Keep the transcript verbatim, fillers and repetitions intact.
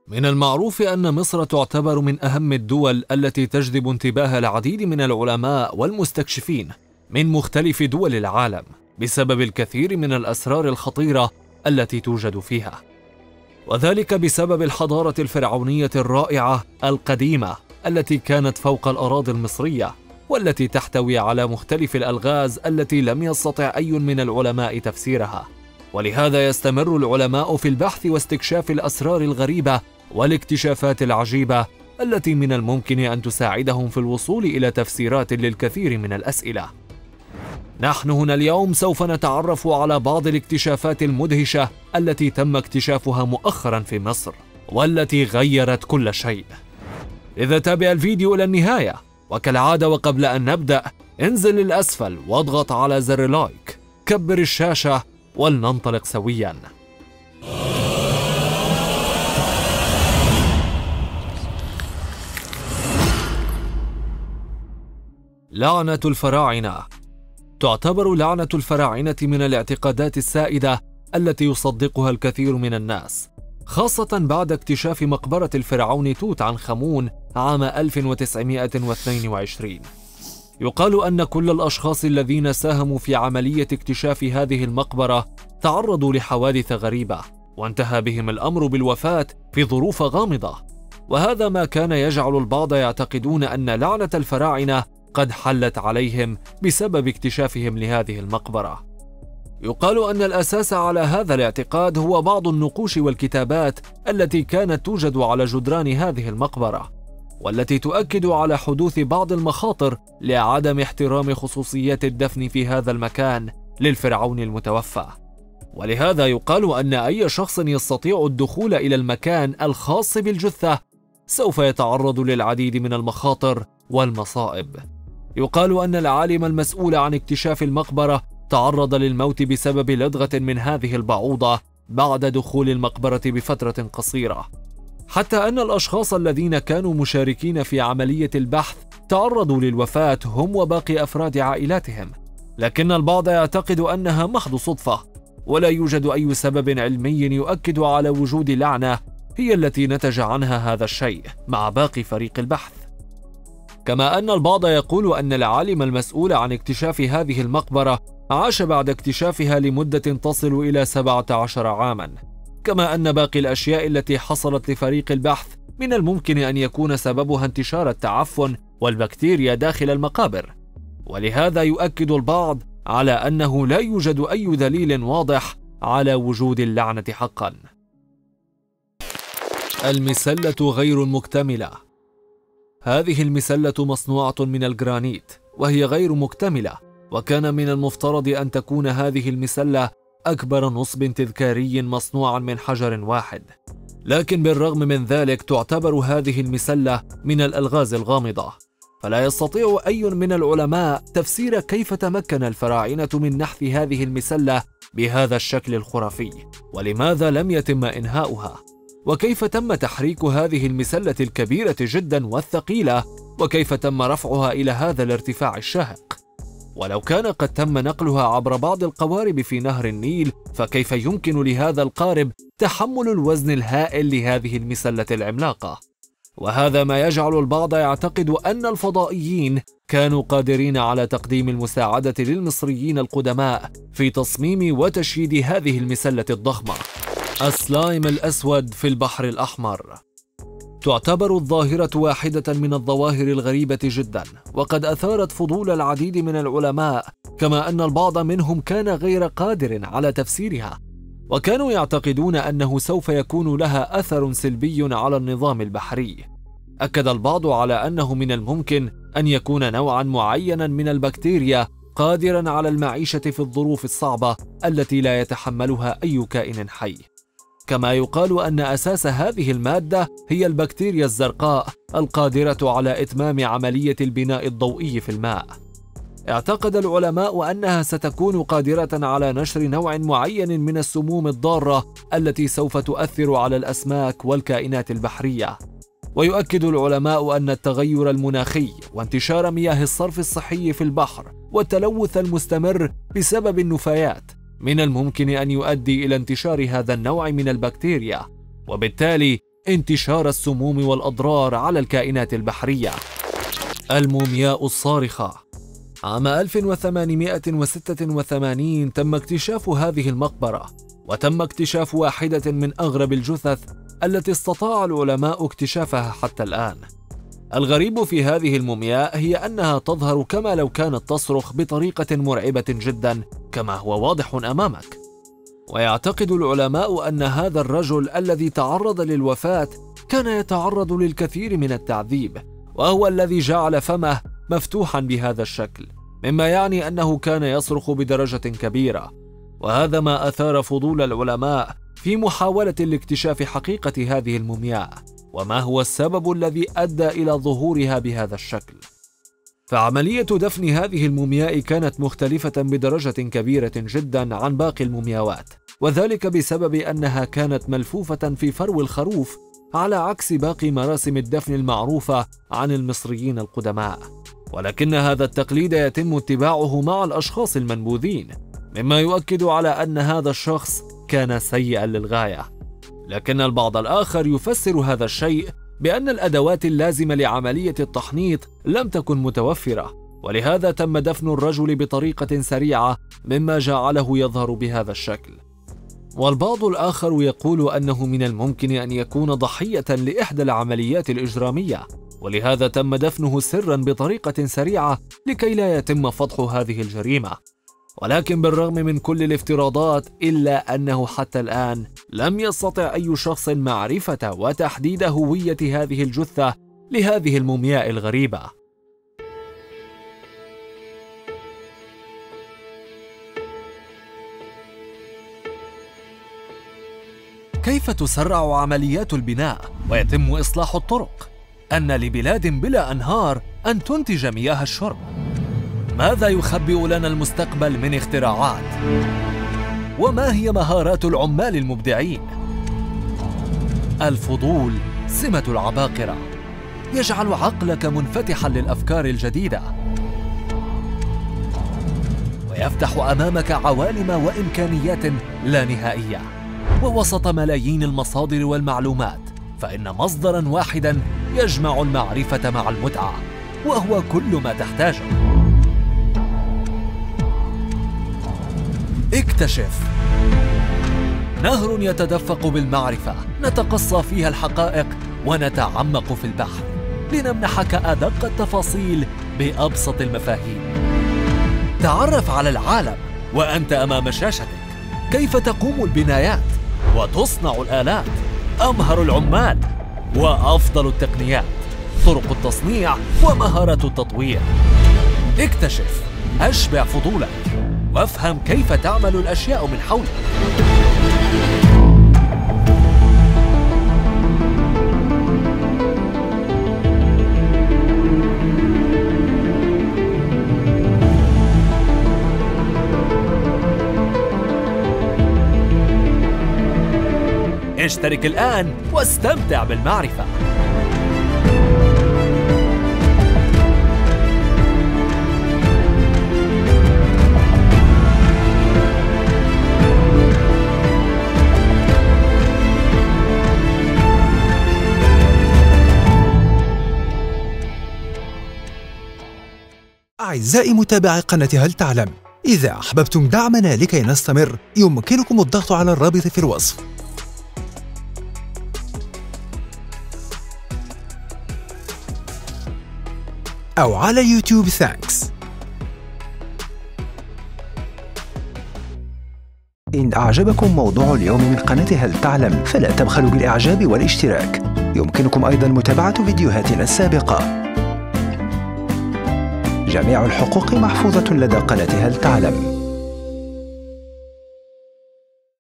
من المعروف أن مصر تعتبر من أهم الدول التي تجذب انتباه العديد من العلماء والمستكشفين من مختلف دول العالم بسبب الكثير من الأسرار الخطيرة التي توجد فيها، وذلك بسبب الحضارة الفرعونية الرائعة القديمة التي كانت فوق الأراضي المصرية، والتي تحتوي على مختلف الألغاز التي لم يستطع أي من العلماء تفسيرها. ولهذا يستمر العلماء في البحث واستكشاف الأسرار الغريبة والاكتشافات العجيبة التي من الممكن أن تساعدهم في الوصول إلى تفسيرات للكثير من الأسئلة. نحن هنا اليوم سوف نتعرف على بعض الاكتشافات المدهشة التي تم اكتشافها مؤخرا في مصر، والتي غيرت كل شيء. إذا تابع الفيديو إلى النهاية، وكالعادة وقبل أن نبدأ انزل للأسفل واضغط على زر لايك، كبر الشاشة ولننطلق سويا. لعنة الفراعنة. تعتبر لعنة الفراعنة من الاعتقادات السائدة التي يصدقها الكثير من الناس، خاصة بعد اكتشاف مقبرة الفرعون توت عنخ آمون عام ألف وتسعمائة واثنين وعشرين. يقال أن كل الأشخاص الذين ساهموا في عملية اكتشاف هذه المقبرة تعرضوا لحوادث غريبة، وانتهى بهم الأمر بالوفاة في ظروف غامضة، وهذا ما كان يجعل البعض يعتقدون أن لعنة الفراعنة قد حلت عليهم بسبب اكتشافهم لهذه المقبرة. يقال أن الأساس على هذا الاعتقاد هو بعض النقوش والكتابات التي كانت توجد على جدران هذه المقبرة، والتي تؤكد على حدوث بعض المخاطر لعدم احترام خصوصيات الدفن في هذا المكان للفرعون المتوفى. ولهذا يقال أن أي شخص يستطيع الدخول إلى المكان الخاص بالجثة سوف يتعرض للعديد من المخاطر والمصائب. يقال أن العالم المسؤول عن اكتشاف المقبرة تعرض للموت بسبب لدغة من هذه البعوضة بعد دخول المقبرة بفترة قصيرة، حتى أن الأشخاص الذين كانوا مشاركين في عملية البحث تعرضوا للوفاة هم وباقي أفراد عائلاتهم، لكن البعض يعتقد أنها محض صدفة، ولا يوجد أي سبب علمي يؤكد على وجود لعنة هي التي نتج عنها هذا الشيء مع باقي فريق البحث. كما أن البعض يقول أن العالم المسؤول عن اكتشاف هذه المقبرة عاش بعد اكتشافها لمدة تصل إلى سبعة عشر عاما، كما أن باقي الأشياء التي حصلت لفريق البحث من الممكن أن يكون سببها انتشار التعفن والبكتيريا داخل المقابر. ولهذا يؤكد البعض على أنه لا يوجد أي دليل واضح على وجود اللعنة حقا. المسلة غير مكتملة. هذه المسلة مصنوعة من الجرانيت وهي غير مكتملة، وكان من المفترض أن تكون هذه المسلة أكبر نصب تذكاري مصنوعا من حجر واحد، لكن بالرغم من ذلك تعتبر هذه المسلة من الألغاز الغامضة، فلا يستطيع أي من العلماء تفسير كيف تمكن الفراعنة من نحت هذه المسلة بهذا الشكل الخرافي، ولماذا لم يتم إنهاؤها، وكيف تم تحريك هذه المسلة الكبيرة جدا والثقيلة، وكيف تم رفعها إلى هذا الارتفاع الشاهق. ولو كان قد تم نقلها عبر بعض القوارب في نهر النيل، فكيف يمكن لهذا القارب تحمل الوزن الهائل لهذه المسلة العملاقة؟ وهذا ما يجعل البعض يعتقد أن الفضائيين كانوا قادرين على تقديم المساعدة للمصريين القدماء في تصميم وتشييد هذه المسلة الضخمة. السلايم الأسود في البحر الأحمر. تعتبر الظاهرة واحدة من الظواهر الغريبة جدا، وقد أثارت فضول العديد من العلماء، كما أن البعض منهم كان غير قادر على تفسيرها، وكانوا يعتقدون أنه سوف يكون لها أثر سلبي على النظام البحري. أكد البعض على أنه من الممكن أن يكون نوعا معينا من البكتيريا قادرا على المعيشة في الظروف الصعبة التي لا يتحملها أي كائن حي. كما يقال أن أساس هذه المادة هي البكتيريا الزرقاء القادرة على إتمام عملية البناء الضوئي في الماء. اعتقد العلماء أنها ستكون قادرة على نشر نوع معين من السموم الضارة التي سوف تؤثر على الأسماك والكائنات البحرية. ويؤكد العلماء أن التغير المناخي وانتشار مياه الصرف الصحي في البحر والتلوث المستمر بسبب النفايات من الممكن أن يؤدي إلى انتشار هذا النوع من البكتيريا، وبالتالي انتشار السموم والأضرار على الكائنات البحرية. المومياء الصارخة. عام ألف وثمانمائة وستة وثمانين تم اكتشاف هذه المقبرة، وتم اكتشاف واحدة من أغرب الجثث التي استطاع العلماء اكتشافها حتى الآن. الغريب في هذه المومياء هي أنها تظهر كما لو كانت تصرخ بطريقة مرعبة جدا كما هو واضح أمامك. ويعتقد العلماء أن هذا الرجل الذي تعرض للوفاة كان يتعرض للكثير من التعذيب، وهو الذي جعل فمه مفتوحا بهذا الشكل، مما يعني أنه كان يصرخ بدرجة كبيرة. وهذا ما أثار فضول العلماء في محاولة لاكتشاف حقيقة هذه المومياء، وما هو السبب الذي أدى إلى ظهورها بهذا الشكل. فعملية دفن هذه المومياء كانت مختلفة بدرجة كبيرة جدا عن باقي المومياوات، وذلك بسبب أنها كانت ملفوفة في فرو الخروف، على عكس باقي مراسم الدفن المعروفة عن المصريين القدماء. ولكن هذا التقليد يتم اتباعه مع الأشخاص المنبوذين، مما يؤكد على أن هذا الشخص كان سيئا للغاية. لكن البعض الآخر يفسر هذا الشيء بأن الأدوات اللازمة لعملية التحنيط لم تكن متوفرة، ولهذا تم دفن الرجل بطريقة سريعة مما جعله يظهر بهذا الشكل. والبعض الآخر يقول أنه من الممكن أن يكون ضحية لإحدى العمليات الإجرامية، ولهذا تم دفنه سرا بطريقة سريعة لكي لا يتم فضح هذه الجريمة. ولكن بالرغم من كل الافتراضات إلا أنه حتى الآن لم يستطع أي شخص معرفة وتحديد هوية هذه الجثة لهذه المومياء الغريبة. كيف تسرع عمليات البناء ويتم إصلاح الطرق؟ أن لبلاد بلا أنهار أن تنتج مياه الشرب. ماذا يخبئ لنا المستقبل من اختراعات؟ وما هي مهارات العمال المبدعين؟ الفضول سمة العباقرة، يجعل عقلك منفتحا للأفكار الجديدة، ويفتح أمامك عوالم وإمكانيات لا نهائية. ووسط ملايين المصادر والمعلومات، فإن مصدرا واحدا يجمع المعرفة مع المتعة، وهو كل ما تحتاجه. اكتشف. نهر يتدفق بالمعرفة، نتقصى فيها الحقائق ونتعمق في البحث لنمنحك أدق التفاصيل بأبسط المفاهيم. تعرف على العالم وأنت أمام شاشتك، كيف تقوم البنايات وتصنع الآلات، أمهر العمال وأفضل التقنيات، طرق التصنيع ومهارات التطوير. اكتشف، أشبع فضولك، وافهم كيف تعمل الأشياء من حولك. اشترك الآن واستمتع بالمعرفة. أعزائي متابعي قناة هل تعلم، إذا أحببتم دعمنا لكي نستمر يمكنكم الضغط على الرابط في الوصف. أو على يوتيوب ثانكس. إن أعجبكم موضوع اليوم من قناة هل تعلم فلا تبخلوا بالإعجاب والاشتراك. يمكنكم أيضا متابعة فيديوهاتنا السابقة. جميع الحقوق محفوظة لدى قناة هل تعلم.